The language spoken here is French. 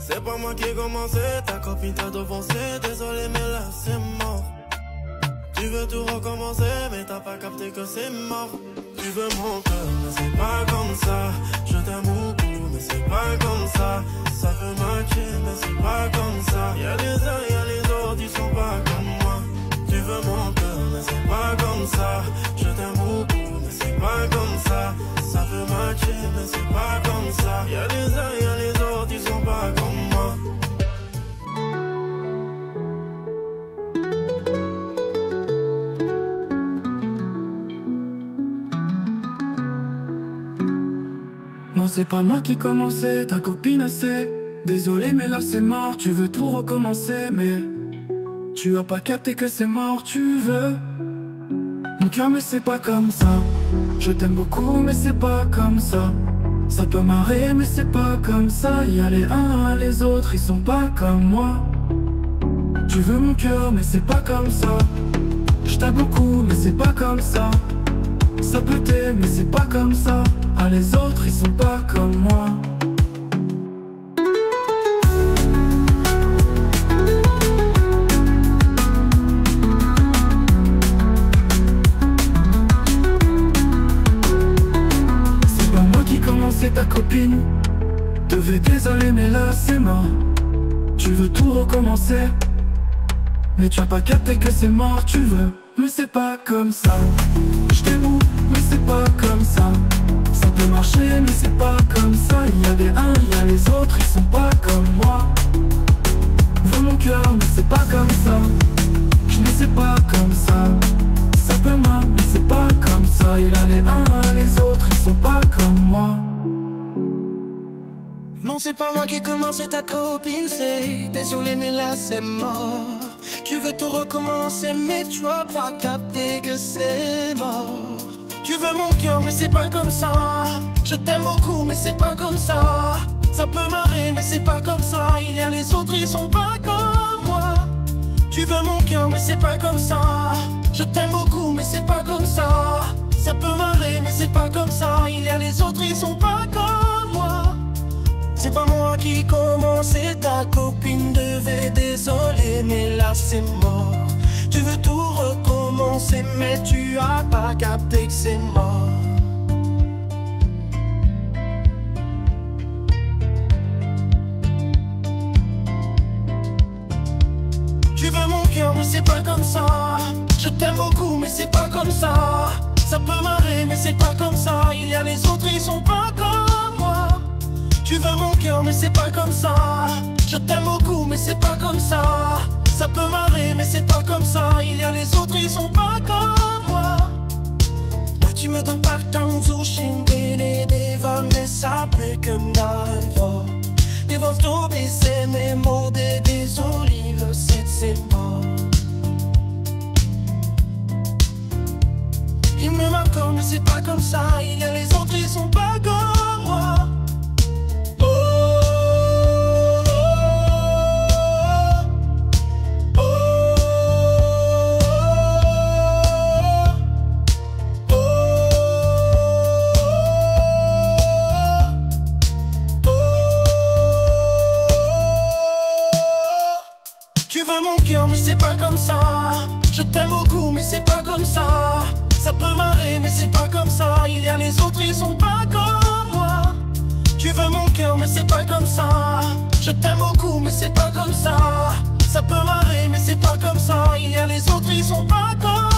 C'est pas moi qui ai commencé, ta copine t'a devancé. Désolé mais là c'est mort. Tu veux tout recommencer mais t'as pas capté que c'est mort. Tu veux mon cœur mais c'est pas comme ça. Je t'aime beaucoup mais c'est pas comme ça. Ça peut matcher mais c'est pas comme ça. Y'a les uns, y'a les autres, ils sont pas comme moi. Tu veux mon cœur mais c'est pas comme ça. Je t'aime beaucoup mais c'est pas comme ça. Ça peut matcher mais c'est pas comme ça. Y'a les uns, y'a les autres, ils sont pas comme moi. Non c'est pas moi qui commençais, ta copine sait. Désolé mais là c'est mort, tu veux tout recommencer. Mais tu as pas capté que c'est mort, tu veux mon cœur mais c'est pas comme ça. Je t'aime beaucoup mais c'est pas comme ça. Ça peut marrer mais c'est pas comme ça. Y'a les uns, les autres, ils sont pas comme moi. Tu veux mon cœur mais c'est pas comme ça. Je t'aime beaucoup mais c'est pas comme ça. Ça peut t'aider mais c'est pas comme ça. Ah les autres ils sont pas comme moi. C'est pas moi qui commençais ta copine. Devais désolé mais là c'est mort. Tu veux tout recommencer mais tu as pas capté que c'est mort. Tu veux mais c'est pas comme ça. Je t'aime mais c'est pas comme ça. Ça peut marcher mais c'est pas comme ça. Y'a des uns, y'a les autres, ils sont pas comme moi. Veux mon cœur mais c'est pas comme ça. Je ne sais pas comme ça. Ça peut marcher mais c'est pas comme ça. Il a les uns, les autres, ils sont pas comme moi. Non c'est pas moi qui ai commencé, ta copine c'est. Désolé mais là c'est mort. Tu veux tout recommencer mais tu as pas capté que c'est mort. Tu veux mon cœur mais c'est pas comme ça. Je t'aime beaucoup mais c'est pas comme ça. Ça peut marrer mais c'est pas comme ça. Il y a les autres ils sont pas comme moi. Tu veux mon cœur mais c'est pas comme ça. Je t'aime beaucoup mais c'est pas comme ça. Ça peut marrer mais c'est pas comme ça. Il y a les autres ils sont pas comme moi. C'est pas moi qui commençais, ta copine devait. Désolé mais là c'est mort. Tu veux tout recommencer mais tu as pas capté que c'est mort. Tu veux mon cœur mais c'est pas comme ça. Je t'aime beaucoup mais c'est pas comme ça. Ça peut marrer mais c'est pas comme ça. Il y a les autres ils sont pas comme moi. Tu veux mon cœur mais c'est pas comme ça. Je t'aime beaucoup mais c'est pas comme ça. Ça peut marrer mais c'est pas comme ça. Il y a les autres ils sont pas comme moi. Là tu me donnes pas le temps d'oublier des vols mais ça plus que nada. Des vols d'oublier c'est mes mots des olives c'est mort. Il me m'accorde mais c'est pas comme ça. Il y a les autres ils sont pas comme moi. Tu veux mon cœur mais c'est pas comme ça. Je t'aime beaucoup mais c'est pas comme ça. Ça peut marrer mais c'est pas comme ça. Il y a les autres ils sont pas comme moi. Tu veux mon cœur mais c'est pas comme ça. Je t'aime beaucoup mais c'est pas comme ça. Ça peut marrer mais c'est pas comme ça. Il y a les autres ils sont pas comme